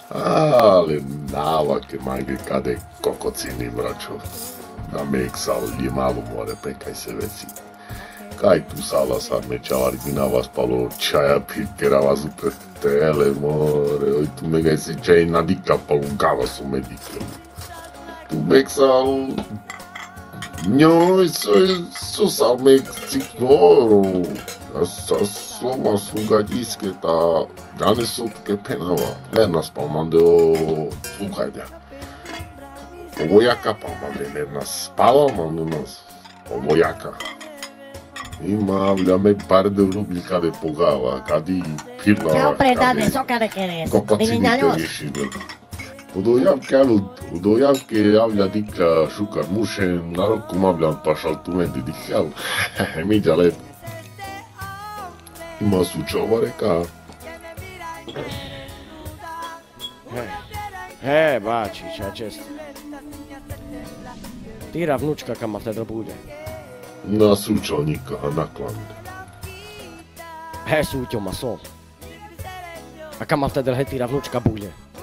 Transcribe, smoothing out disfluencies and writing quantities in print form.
Ale navake mange kade kokocini mračo. Da me exauli malo more pe kaj se veci. Kaj tu sala sa me čavargina vas palo čaja pikera vas pe tele more. Oi tu me kaj se čaj nadika pa ungava su medical. Tu me exal. Njoj so sa me cikloro. Sa sloma slugadijske ta danes sutke penava. Lernas palmande o sluhajde. Ovo jaka palmande lernas spava mandunas. Ovo jaka. Ima me par de rubli care pogava, cadi pirla. Ce-au predat de soca de queres. Copacini rešile. Udojav ke javlja dika šukar muše, narok kumavljan pa šaltumendi dikjal. Midja lepo. Ima sučova reka. Bačić, a često. Tira vnučka kama te drobulje. Na sučovnika naklande. Suťo maso. A kama te drhe tira vnučka bulje.